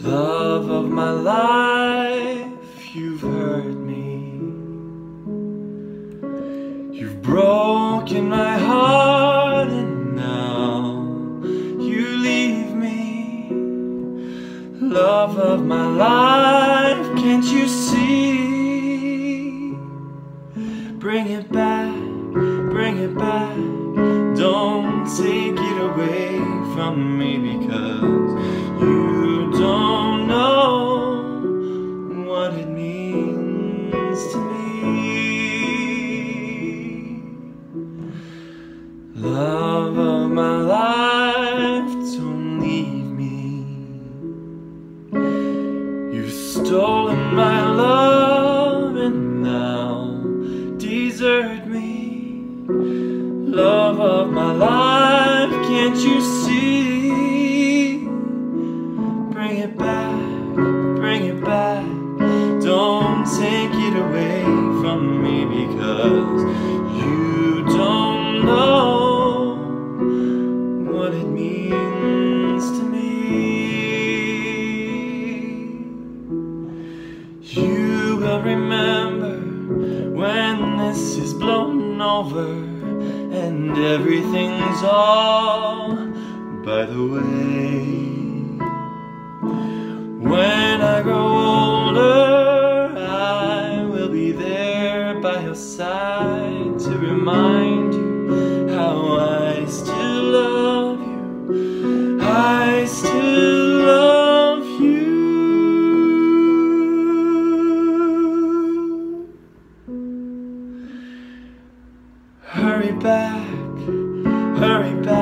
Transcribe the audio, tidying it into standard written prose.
Love of my life, you've hurt me. You've broken my heart and now you leave me. Love of my life, can't you see? Bring it back, bring it back. Don't take it away from me, because you don't know what it means to me. Love of my life, don't leave me. You've stolen my love and now desert me. Love of my life, can't you see? Bring it back, bring it back. Don't take it away from me, because you don't know what it means to me. You will remember when this is blown over and everything's all by the way. When I grow older, I will be there by your side to remind you how I still love you. I still love you. Hurry back, hurry back.